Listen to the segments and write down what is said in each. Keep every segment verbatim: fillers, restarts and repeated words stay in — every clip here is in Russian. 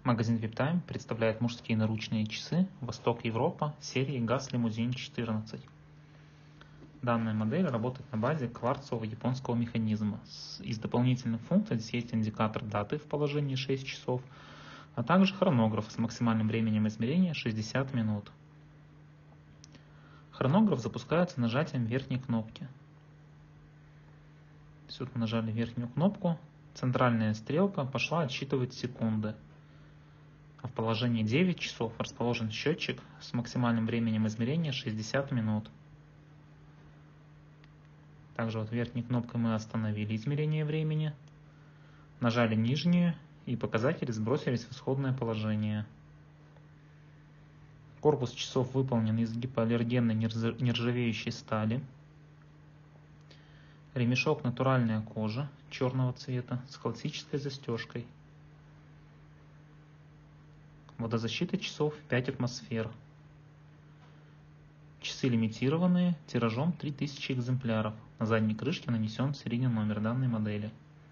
Магазин VIPTIME представляет мужские наручные часы Восток Европа серии газ Limousine четырнадцать. Данная модель работает на базе кварцевого японского механизма. Из дополнительных функций здесь есть индикатор даты в положении шесть часов, а также хронограф с максимальным временем измерения шестьдесят минут. Хронограф запускается нажатием верхней кнопки. Вот мы нажали верхнюю кнопку, центральная стрелка пошла отсчитывать секунды. А в положении девять часов расположен счетчик с максимальным временем измерения шестьдесят минут. Также вот верхней кнопкой мы остановили измерение времени, нажали нижнюю, и показатели сбросились в исходное положение. Корпус часов выполнен из гипоаллергенной нержавеющей стали. Ремешок натуральная кожа черного цвета с классической застежкой. Водозащита часов пять атмосфер. Часы лимитированные, тиражом три тысячи экземпляров. На задней крышке нанесен серийный номер данной модели.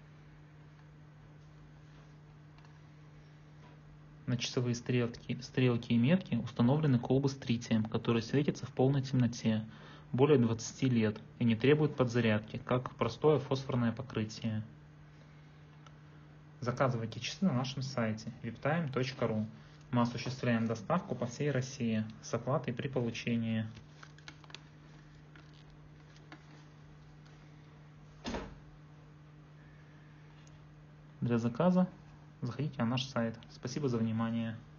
На часовые стрелки, стрелки и метки установлены колбы с тритием, которые светятся в полной темноте более двадцати лет и не требуют подзарядки, как простое фосфорное покрытие. Заказывайте часы на нашем сайте виптайм точка ру. Мы осуществляем доставку по всей России с оплатой при получении. Для заказа заходите на наш сайт. Спасибо за внимание.